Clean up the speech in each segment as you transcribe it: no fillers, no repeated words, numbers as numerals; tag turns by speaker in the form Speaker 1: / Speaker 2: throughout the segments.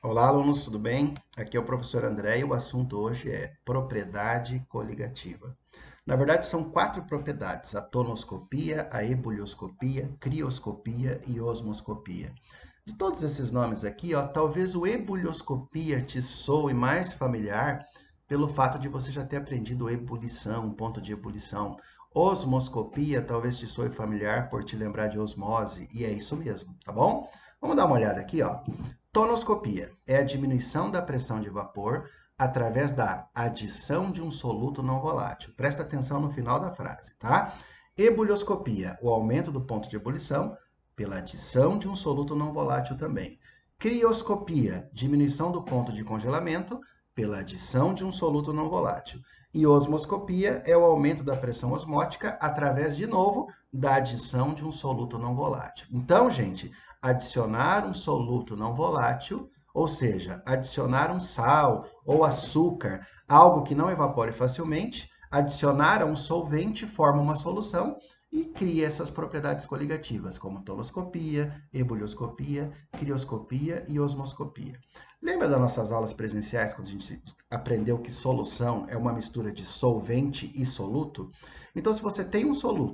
Speaker 1: Olá, alunos, tudo bem? Aqui é o professor André e o assunto hoje é propriedade coligativa. Na verdade, são 4 propriedades: a tonoscopia, a ebulioscopia, crioscopia e osmoscopia. De todos esses nomes aqui, ó, talvez o ebulioscopia te soe mais familiar pelo fato de você já ter aprendido ebulição, ponto de ebulição. Osmoscopia talvez te soe familiar por te lembrar de osmose, e é isso mesmo, tá bom? Vamos dar uma olhada aqui, ó. Tonoscopia é a diminuição da pressão de vapor através da adição de um soluto não volátil. Presta atenção no final da frase, tá? Ebulioscopia, o aumento do ponto de ebulição pela adição de um soluto não volátil também. Crioscopia, diminuição do ponto de congelamento pela adição de um soluto não volátil. E osmoscopia é o aumento da pressão osmótica através, de novo, da adição de um soluto não volátil. Então, gente, adicionar um soluto não volátil, ou seja, adicionar um sal ou açúcar, algo que não evapore facilmente, adicionar a um solvente forma uma solução e cria essas propriedades coligativas, como tonoscopia, ebulioscopia, crioscopia e osmoscopia. Lembra das nossas aulas presenciais, quando a gente aprendeu que solução é uma mistura de solvente e soluto? Então, se você tem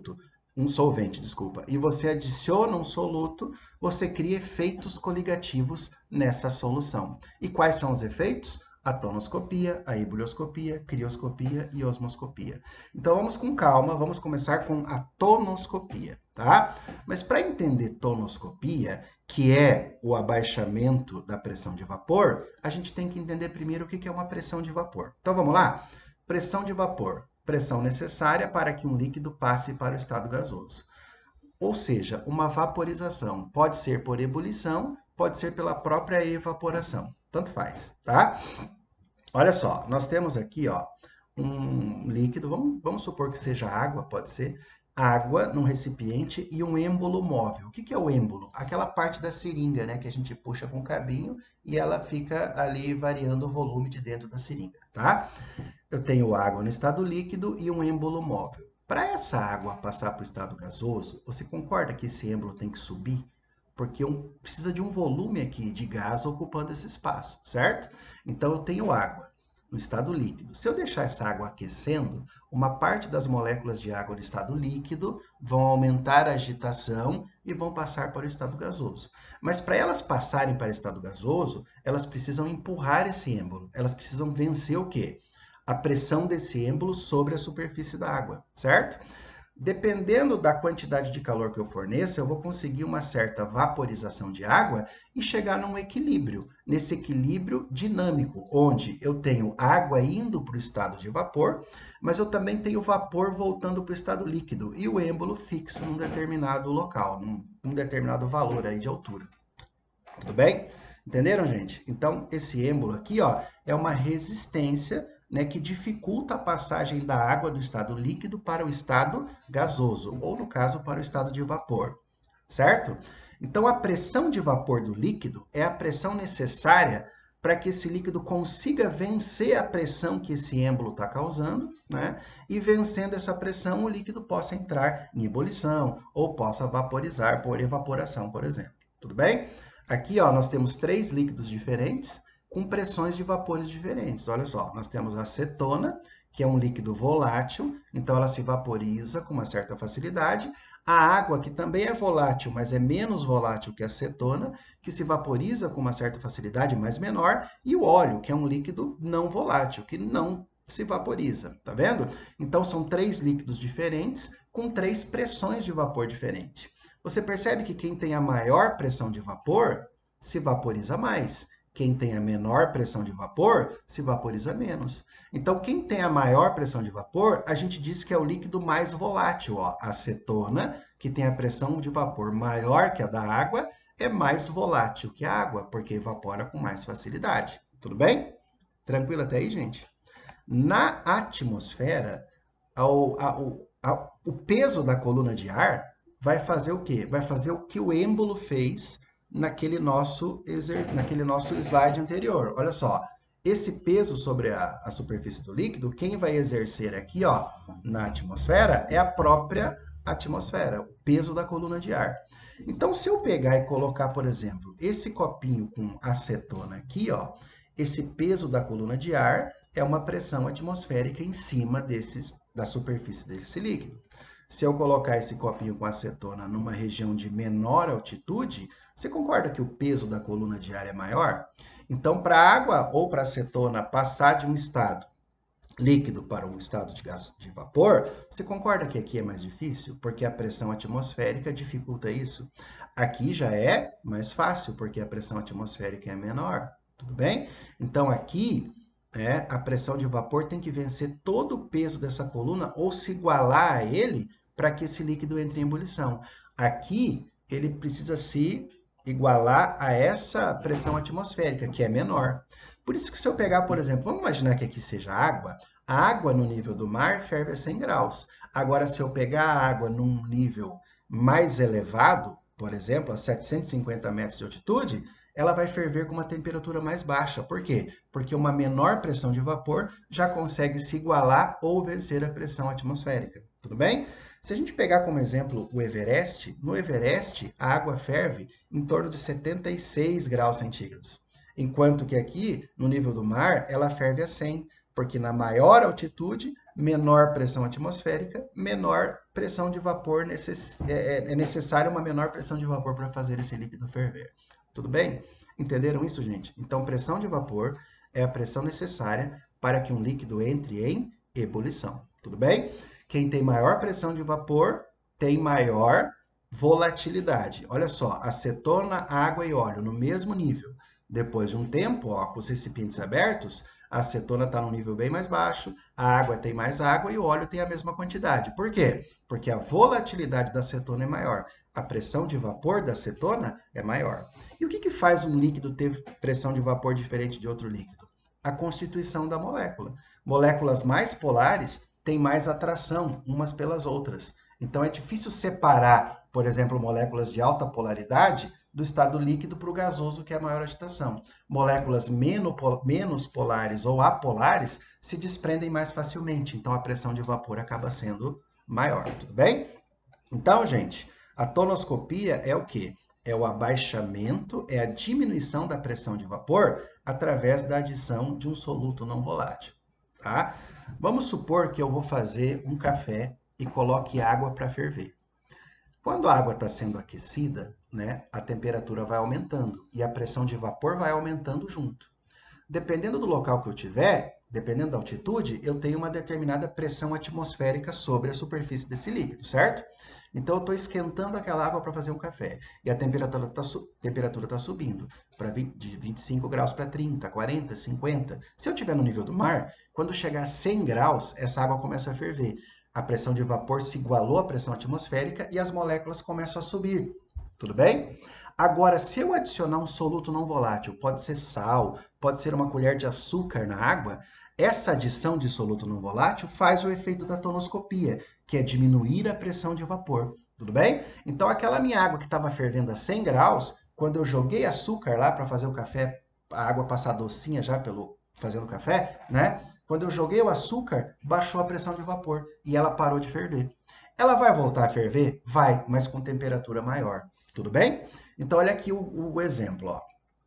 Speaker 1: um solvente, desculpa, e você adiciona um soluto, você cria efeitos coligativos nessa solução. E quais são os efeitos? A tonoscopia, a ebulioscopia, crioscopia e osmoscopia. Então vamos com calma, vamos começar com a tonoscopia, tá? Mas para entender tonoscopia, que é o abaixamento da pressão de vapor, a gente tem que entender primeiro o que é uma pressão de vapor. Então vamos lá? Pressão de vapor, pressão necessária para que um líquido passe para o estado gasoso. Ou seja, uma vaporização pode ser por ebulição, pode ser pela própria evaporação. Tanto faz, tá? Olha só, nós temos aqui, ó, um líquido, vamos supor que seja água, pode ser água num recipiente e um êmbolo móvel. O que é o êmbolo? Aquela parte da seringa, né, que a gente puxa com o cabinho e ela fica ali variando o volume de dentro da seringa, tá? Eu tenho água no estado líquido e um êmbolo móvel. Para essa água passar para o estado gasoso, você concorda que esse êmbolo tem que subir? Porque precisa de um volume aqui de gás ocupando esse espaço, certo? Então eu tenho água no estado líquido. Se eu deixar essa água aquecendo, uma parte das moléculas de água no estado líquido vão aumentar a agitação e vão passar para o estado gasoso. Mas para elas passarem para o estado gasoso, elas precisam empurrar esse êmbolo. Elas precisam vencer o quê? A pressão desse êmbolo sobre a superfície da água, certo? Dependendo da quantidade de calor que eu forneça, eu vou conseguir uma certa vaporização de água e chegar num equilíbrio, nesse equilíbrio dinâmico, onde eu tenho água indo para o estado de vapor, mas eu também tenho vapor voltando para o estado líquido e o êmbolo fixo num determinado local, num determinado valor aí de altura. Tudo bem? Entenderam, gente? Então, esse êmbolo aqui, ó, é uma resistência, né, que dificulta a passagem da água do estado líquido para o estado gasoso, ou no caso, para o estado de vapor, certo? Então, a pressão de vapor do líquido é a pressão necessária para que esse líquido consiga vencer a pressão que esse êmbolo está causando, né? E vencendo essa pressão, o líquido possa entrar em ebulição ou possa vaporizar por evaporação, por exemplo. Tudo bem? Aqui, ó, nós temos 3 líquidos diferentes com pressões de vapores diferentes. Olha só, nós temos a acetona, que é um líquido volátil, então ela se vaporiza com uma certa facilidade. A água, que também é volátil, mas é menos volátil que a acetona, que se vaporiza com uma certa facilidade, mas menor. E o óleo, que é um líquido não volátil, que não se vaporiza, tá vendo? Então, são 3 líquidos diferentes com 3 pressões de vapor diferentes. Você percebe que quem tem a maior pressão de vapor se vaporiza mais. Quem tem a menor pressão de vapor se vaporiza menos. Então, quem tem a maior pressão de vapor, a gente diz que é o líquido mais volátil. Ó. A acetona, que tem a pressão de vapor maior que a da água, é mais volátil que a água, porque evapora com mais facilidade. Tudo bem? Tranquilo até aí, gente? Na atmosfera, o peso da coluna de ar vai fazer o quê? Vai fazer o que o êmbolo fez naquele nosso slide anterior. Olha só, esse peso sobre a superfície do líquido, quem vai exercer aqui, ó, na atmosfera, é a própria atmosfera, o peso da coluna de ar. Então, se eu pegar e colocar, por exemplo, esse copinho com acetona aqui, ó, esse peso da coluna de ar é uma pressão atmosférica em cima da superfície desse líquido. Se eu colocar esse copinho com acetona numa região de menor altitude, você concorda que o peso da coluna de ar é maior? Então, para a água ou para a acetona passar de um estado líquido para um estado de gás de vapor, você concorda que aqui é mais difícil? Porque a pressão atmosférica dificulta isso. Aqui já é mais fácil, porque a pressão atmosférica é menor. Tudo bem? Então, aqui, a pressão de vapor tem que vencer todo o peso dessa coluna ou se igualar a ele para que esse líquido entre em ebulição. Aqui, ele precisa se igualar a essa pressão atmosférica, que é menor. Por isso que se eu pegar, por exemplo, vamos imaginar que aqui seja água, a água no nível do mar ferve a 100 graus. Agora, se eu pegar a água num nível mais elevado, por exemplo, a 750 metros de altitude, ela vai ferver com uma temperatura mais baixa. Por quê? Porque uma menor pressão de vapor já consegue se igualar ou vencer a pressão atmosférica. Tudo bem? Se a gente pegar como exemplo o Everest, no Everest a água ferve em torno de 76 graus centígrados. Enquanto que aqui, no nível do mar, ela ferve a 100, porque na maior altitude, menor pressão atmosférica, menor pressão de vapor, é necessária uma menor pressão de vapor para fazer esse líquido ferver. Tudo bem? Entenderam isso, gente? Então, pressão de vapor é a pressão necessária para que um líquido entre em ebulição. Tudo bem? Quem tem maior pressão de vapor tem maior volatilidade. Olha só, acetona, água e óleo no mesmo nível. Depois de um tempo, ó, com os recipientes abertos, a acetona está num nível bem mais baixo, a água tem mais água e o óleo tem a mesma quantidade. Por quê? Porque a volatilidade da acetona é maior. A pressão de vapor da acetona é maior. E o que faz um líquido ter pressão de vapor diferente de outro líquido? A constituição da molécula. Moléculas mais polares têm mais atração umas pelas outras. Então, é difícil separar, por exemplo, moléculas de alta polaridade do estado líquido para o gasoso, que é a maior agitação. Moléculas menos polares ou apolares se desprendem mais facilmente, então a pressão de vapor acaba sendo maior, tudo bem? Então, gente, a tonoscopia é o quê? É o abaixamento, é a diminuição da pressão de vapor através da adição de um soluto não volátil, tá? Vamos supor que eu vou fazer um café e coloque água para ferver. Quando a água está sendo aquecida, né, a temperatura vai aumentando e a pressão de vapor vai aumentando junto. Dependendo do local que eu tiver, dependendo da altitude, eu tenho uma determinada pressão atmosférica sobre a superfície desse líquido, certo? Então, eu estou esquentando aquela água para fazer um café e a temperatura está subindo de 25 graus para 30, 40, 50. Se eu estiver no nível do mar, quando chegar a 100 graus, essa água começa a ferver. A pressão de vapor se igualou à pressão atmosférica e as moléculas começam a subir. Tudo bem? Agora, se eu adicionar um soluto não volátil, pode ser sal, pode ser uma colher de açúcar na água, essa adição de soluto não volátil faz o efeito da tonoscopia, que é diminuir a pressão de vapor. Tudo bem? Então, aquela minha água que estava fervendo a 100 graus, quando eu joguei açúcar lá para fazer o café, a água passar docinha já fazendo café, né? Quando eu joguei o açúcar, baixou a pressão de vapor e ela parou de ferver. Ela vai voltar a ferver? Vai, mas com temperatura maior. Tudo bem? Então, olha aqui o exemplo, ó.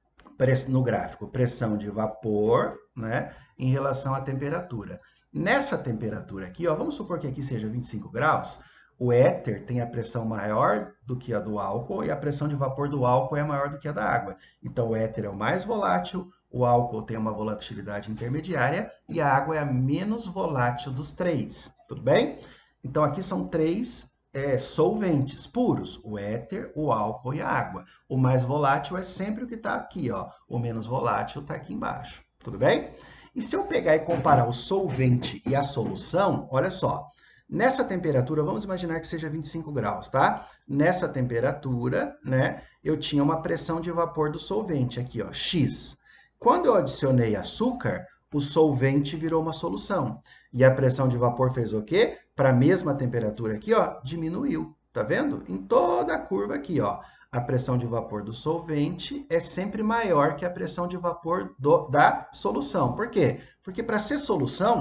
Speaker 1: No gráfico, pressão de vapor, né, em relação à temperatura. Nessa temperatura aqui, ó, vamos supor que aqui seja 25 graus, o éter tem a pressão maior do que a do álcool e a pressão de vapor do álcool é maior do que a da água. Então, o éter é o mais volátil, o álcool tem uma volatilidade intermediária e a água é a menos volátil dos três. Tudo bem? Então, aqui são três solventes puros, o éter, o álcool e a água. O mais volátil é sempre o que está aqui, ó. O menos volátil está aqui embaixo. Tudo bem? E se eu pegar e comparar o solvente e a solução, olha só. Nessa temperatura, vamos imaginar que seja 25 graus, tá? Nessa temperatura, né, eu tinha uma pressão de vapor do solvente aqui, ó, X. Quando eu adicionei açúcar, o solvente virou uma solução. E a pressão de vapor fez o quê? Para a mesma temperatura aqui, ó, diminuiu. Tá vendo? Em toda a curva aqui, ó, a pressão de vapor do solvente é sempre maior que a pressão de vapor da solução. Por quê? Porque para ser solução,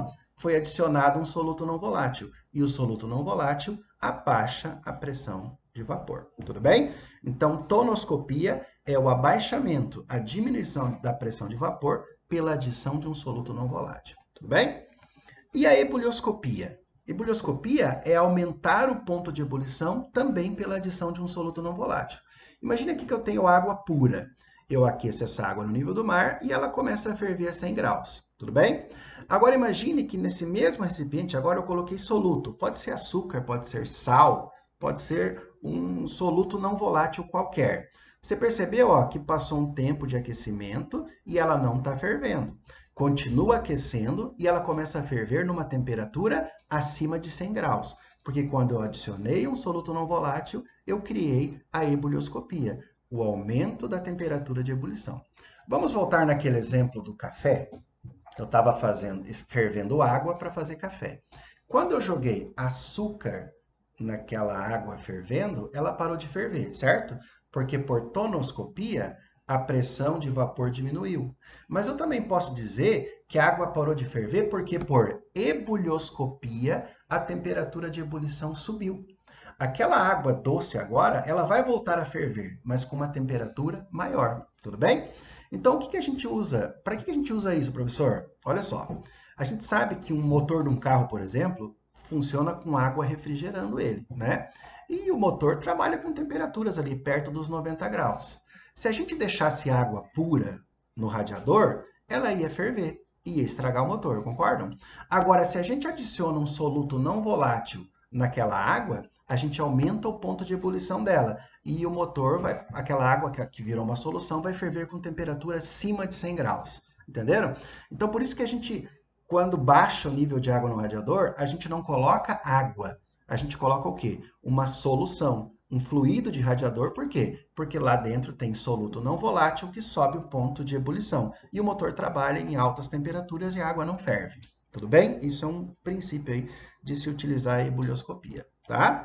Speaker 1: foi adicionado um soluto não volátil. E o soluto não volátil abaixa a pressão de vapor. Tudo bem? Então, tonoscopia é o abaixamento, a diminuição da pressão de vapor pela adição de um soluto não volátil. Tudo bem? E a ebulioscopia? Ebulioscopia é aumentar o ponto de ebulição também pela adição de um soluto não volátil. Imagine aqui que eu tenho água pura. Eu aqueço essa água no nível do mar e ela começa a ferver a 100 graus. Tudo bem? Agora imagine que nesse mesmo recipiente, agora eu coloquei soluto. Pode ser açúcar, pode ser sal, pode ser um soluto não volátil qualquer. Você percebeu ó, que passou um tempo de aquecimento e ela não está fervendo. Continua aquecendo e ela começa a ferver numa temperatura acima de 100 graus. Porque quando eu adicionei um soluto não volátil, eu criei a ebulioscopia, o aumento da temperatura de ebulição. Vamos voltar naquele exemplo do café. Eu estava fervendo água para fazer café. Quando eu joguei açúcar naquela água fervendo, ela parou de ferver, certo? Porque por tonoscopia, a pressão de vapor diminuiu. Mas eu também posso dizer que a água parou de ferver porque por ebulioscopia, a temperatura de ebulição subiu. Aquela água doce agora, ela vai voltar a ferver, mas com uma temperatura maior, tudo bem? Então, o que a gente usa? Para que a gente usa isso, professor? Olha só, a gente sabe que um motor de um carro, por exemplo, funciona com água refrigerando ele, né? E o motor trabalha com temperaturas ali perto dos 90 graus. Se a gente deixasse água pura no radiador, ela ia ferver, ia estragar o motor, concordam? Agora, se a gente adiciona um soluto não volátil naquela água, a gente aumenta o ponto de ebulição dela e o motor, aquela água que virou uma solução, vai ferver com temperatura acima de 100 graus. Entenderam? Então, por isso que a gente, quando baixa o nível de água no radiador, a gente não coloca água. A gente coloca o quê? Uma solução, um fluido de radiador. Por quê? Porque lá dentro tem soluto não volátil que sobe o ponto de ebulição. E o motor trabalha em altas temperaturas e a água não ferve. Tudo bem? Isso é um princípio aí de se utilizar a ebulioscopia, tá?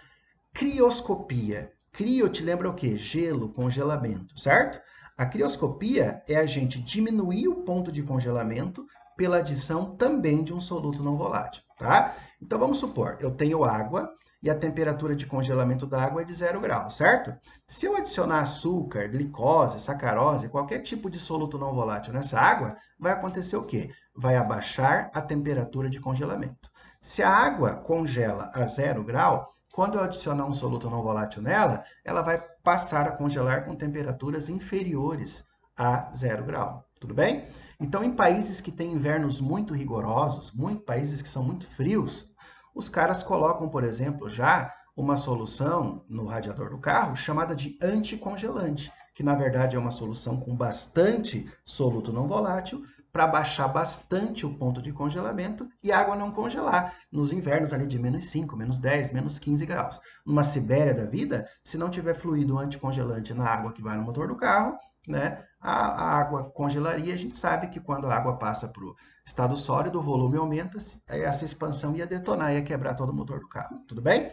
Speaker 1: Crioscopia. Crio te lembra o quê? Gelo, congelamento, certo? A crioscopia é a gente diminuir o ponto de congelamento pela adição também de um soluto não volátil, tá? Então, vamos supor, eu tenho água e a temperatura de congelamento da água é de 0 graus, certo? Se eu adicionar açúcar, glicose, sacarose, qualquer tipo de soluto não volátil nessa água, vai acontecer o quê? Vai abaixar a temperatura de congelamento. Se a água congela a 0 grau, quando eu adicionar um soluto não volátil nela, ela vai passar a congelar com temperaturas inferiores a 0 grau. Tudo bem? Então, em países que têm invernos muito rigorosos, países que são muito frios, os caras colocam, por exemplo, já uma solução no radiador do carro chamada de anticongelante, que na verdade é uma solução com bastante soluto não volátil para baixar bastante o ponto de congelamento e a água não congelar nos invernos ali de -5, -10, -15 graus. Numa Sibéria da vida, se não tiver fluido anticongelante na água que vai no motor do carro, né, a água congelaria. A gente sabe que quando a água passa para o estado sólido, o volume aumenta, essa expansão ia detonar, ia quebrar todo o motor do carro. Tudo bem?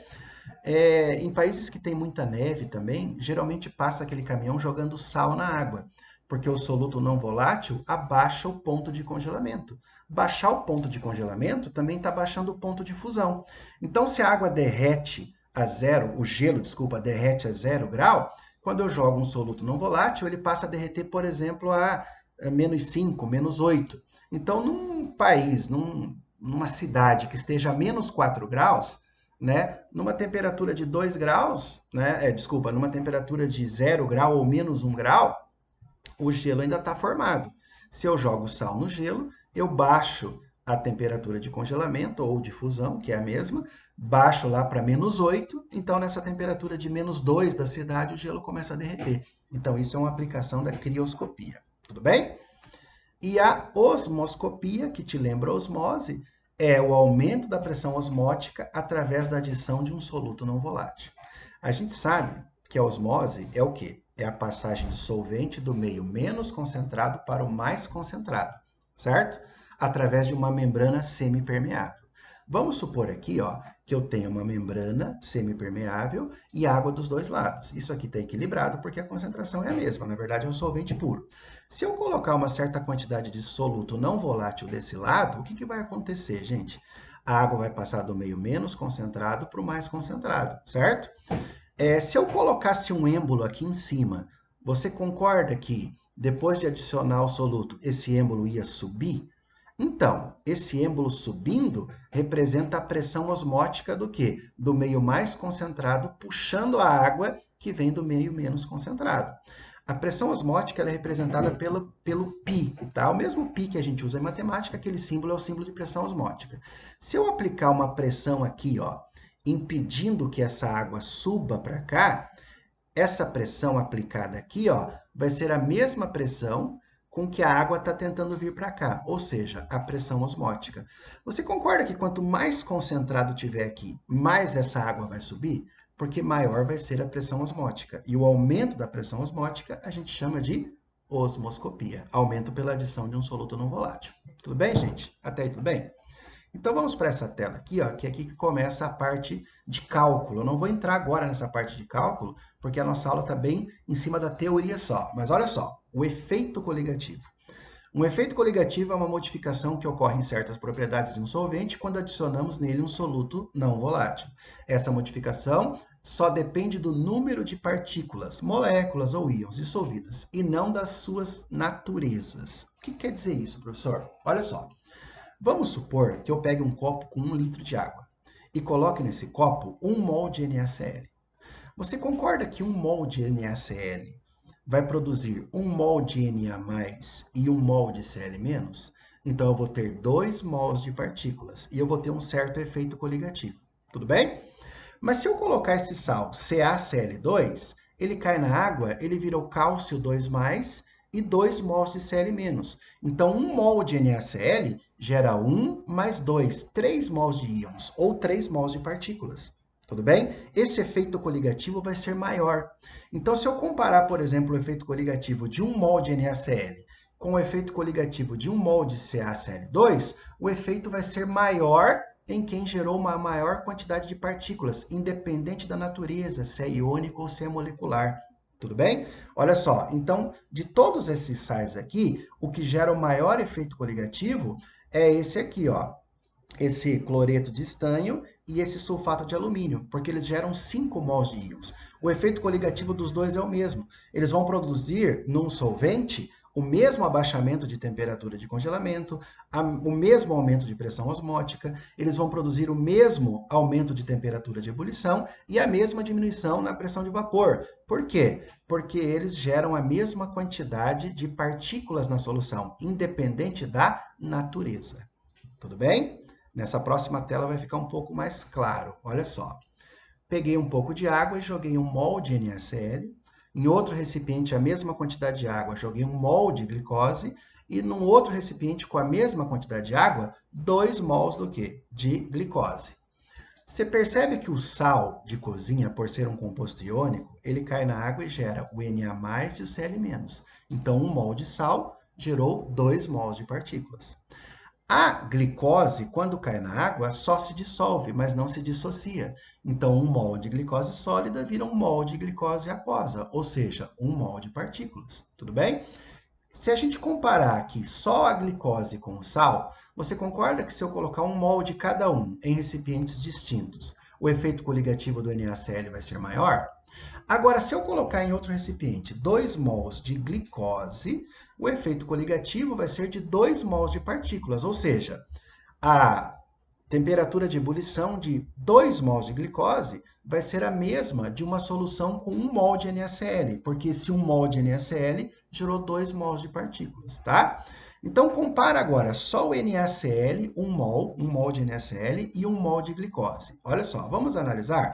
Speaker 1: Em países que tem muita neve também, geralmente passa aquele caminhão jogando sal na água, porque o soluto não volátil abaixa o ponto de congelamento. Baixar o ponto de congelamento também está baixando o ponto de fusão. Então, se a água derrete a zero, o gelo, desculpa, derrete a 0 grau, quando eu jogo um soluto não volátil, ele passa a derreter, por exemplo, a -5, -8. Então, num país, numa cidade que esteja a -4 graus, né, numa temperatura de 2 graus, né, numa temperatura de 0 grau ou -1 grau, o gelo ainda está formado. Se eu jogo sal no gelo, eu baixo a temperatura de congelamento ou de fusão, que é a mesma, baixo lá para -8, então nessa temperatura de -2 da cidade o gelo começa a derreter. Então isso é uma aplicação da crioscopia, tudo bem? E a osmoscopia, que te lembra a osmose, é o aumento da pressão osmótica através da adição de um soluto não volátil. A gente sabe que a osmose é o quê? É a passagem de solvente do meio menos concentrado para o mais concentrado, certo? Através de uma membrana semipermeável. Vamos supor aqui, ó, que eu tenho uma membrana semipermeável e água dos dois lados. Isso aqui está equilibrado porque a concentração é a mesma, na verdade é um solvente puro. Se eu colocar uma certa quantidade de soluto não volátil desse lado, o que vai acontecer, gente? A água vai passar do meio menos concentrado para o mais concentrado, certo? Se eu colocasse um êmbolo aqui em cima, você concorda que depois de adicionar o soluto, esse êmbolo ia subir? Então, esse êmbolo subindo representa a pressão osmótica do quê? Do meio mais concentrado puxando a água que vem do meio menos concentrado. A pressão osmótica ela é representada pelo π, tá? O mesmo π que a gente usa em matemática, aquele símbolo é o símbolo de pressão osmótica. Se eu aplicar uma pressão aqui, ó, impedindo que essa água suba para cá, essa pressão aplicada aqui, ó, vai ser a mesma pressão com que a água está tentando vir para cá, ou seja, a pressão osmótica. Você concorda que quanto mais concentrado tiver aqui, mais essa água vai subir? Porque maior vai ser a pressão osmótica. E o aumento da pressão osmótica a gente chama de osmoscopia, aumento pela adição de um soluto não volátil. Tudo bem, gente? Até aí tudo bem? Então, vamos para essa tela aqui, ó, que é aqui que começa a parte de cálculo. Eu não vou entrar agora nessa parte de cálculo, porque a nossa aula está bem em cima da teoria só. Mas olha só, o efeito coligativo. Um efeito coligativo é uma modificação que ocorre em certas propriedades de um solvente quando adicionamos nele um soluto não volátil. Essa modificação só depende do número de partículas, moléculas ou íons dissolvidas, e não das suas naturezas. O que quer dizer isso, professor? Olha só. Vamos supor que eu pegue um copo com 1 litro de água e coloque nesse copo 1 mol de NaCl. Você concorda que 1 mol de NaCl vai produzir 1 mol de Na+ e 1 mol de Cl-? Então, eu vou ter 2 mols de partículas e eu vou ter um certo efeito coligativo. Tudo bem? Mas se eu colocar esse sal CaCl2, ele cai na água, ele vira o cálcio 2+, e 2 mols de Cl-. Então, 1 mol de NaCl gera 1 mais 2, 3 mols de íons, ou 3 mols de partículas. Tudo bem? Esse efeito coligativo vai ser maior. Então, se eu comparar, por exemplo, o efeito coligativo de 1 mol de NaCl com o efeito coligativo de 1 mol de CaCl2, o efeito vai ser maior em quem gerou uma maior quantidade de partículas, independente da natureza, se é iônico ou se é molecular. Tudo bem? Olha só, então, de todos esses sais aqui, o que gera o maior efeito coligativo é esse aqui, ó. Esse cloreto de estanho e esse sulfato de alumínio, porque eles geram 5 mols de íons. O efeito coligativo dos dois é o mesmo. Eles vão produzir, num solvente, o mesmo abaixamento de temperatura de congelamento, o mesmo aumento de pressão osmótica, eles vão produzir o mesmo aumento de temperatura de ebulição e a mesma diminuição na pressão de vapor. Por quê? Porque eles geram a mesma quantidade de partículas na solução, independente da natureza. Tudo bem? Nessa próxima tela vai ficar um pouco mais claro. Olha só. Peguei um pouco de água e joguei 1 mol de NaCl. Em outro recipiente, a mesma quantidade de água, joguei 1 mol de glicose. E num outro recipiente, com a mesma quantidade de água, 2 mols do quê? De glicose. Você percebe que o sal de cozinha, por ser um composto iônico, ele cai na água e gera o Na+ e o Cl-. Então, 1 mol de sal gerou 2 mols de partículas. A glicose, quando cai na água, só se dissolve, mas não se dissocia. Então, 1 mol de glicose sólida vira 1 mol de glicose aquosa, ou seja, 1 mol de partículas. Tudo bem? Se a gente comparar aqui só a glicose com o sal, você concorda que se eu colocar 1 mol de cada um em recipientes distintos, o efeito coligativo do NaCl vai ser maior? Agora, se eu colocar em outro recipiente 2 mols de glicose, o efeito coligativo vai ser de 2 mols de partículas, ou seja, a temperatura de ebulição de 2 mols de glicose vai ser a mesma de uma solução com 1 mol de NaCl, porque esse 1 mol de NaCl gerou 2 mols de partículas, tá? Então, compara agora só o NaCl, 1 mol de NaCl e 1 mol de glicose. Olha só, vamos analisar?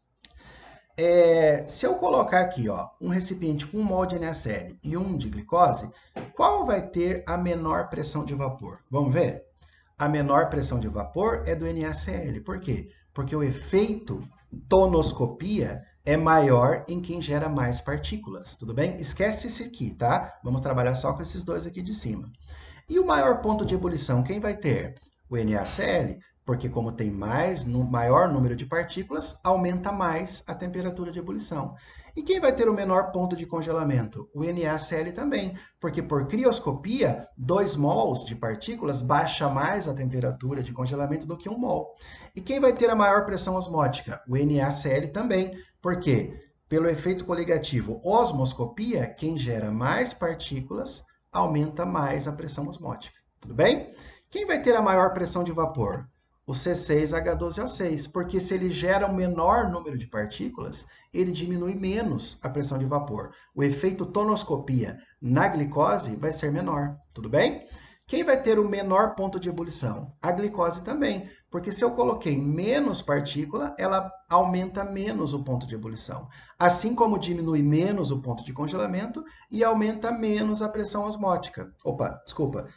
Speaker 1: Se eu colocar aqui, ó, um recipiente com 1 mol de NaCl e 1 de glicose, qual vai ter a menor pressão de vapor? Vamos ver? A menor pressão de vapor é do NaCl. Por quê? Porque o efeito tonoscopia é maior em quem gera mais partículas. Tudo bem? Esquece esse aqui, tá? Vamos trabalhar só com esses dois aqui de cima. E o maior ponto de ebulição, quem vai ter? O NaCl. Porque como tem maior número de partículas, aumenta mais a temperatura de ebulição. E quem vai ter o menor ponto de congelamento? O NaCl também, porque por crioscopia, 2 mols de partículas baixa mais a temperatura de congelamento do que 1 mol. E quem vai ter a maior pressão osmótica? O NaCl também, porque pelo efeito coligativo osmoscopia, quem gera mais partículas aumenta mais a pressão osmótica. Tudo bem? Quem vai ter a maior pressão de vapor? O C6H12O6, porque se ele gera um menor número de partículas, ele diminui menos a pressão de vapor. O efeito tonoscopia na glicose vai ser menor, tudo bem? Quem vai ter o menor ponto de ebulição? A glicose também, porque se eu coloquei menos partícula, ela aumenta menos o ponto de ebulição. Assim como diminui menos o ponto de congelamento e aumenta menos a pressão osmótica. Opa, desculpa.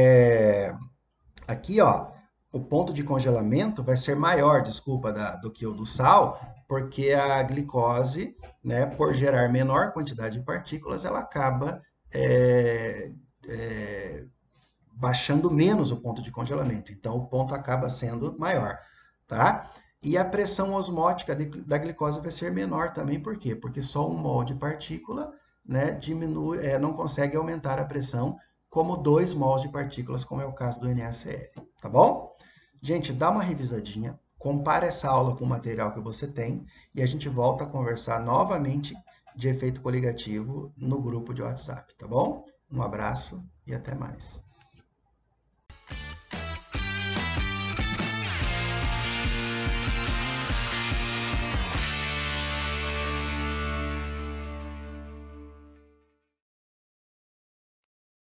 Speaker 1: Aqui, ó, o ponto de congelamento vai ser maior, desculpa, do que o do sal, porque a glicose, né, por gerar menor quantidade de partículas, ela acaba baixando menos o ponto de congelamento. Então, o ponto acaba sendo maior, tá? E a pressão osmótica da glicose vai ser menor também, por quê? Porque só 1 mol de partícula, né, diminui, não consegue aumentar a pressão como 2 mols de partículas, como é o caso do NaCl, tá bom? Gente, dá uma revisadinha, compara essa aula com o material que você tem e a gente volta a conversar novamente de efeito coligativo no grupo de WhatsApp, tá bom? Um abraço e até mais.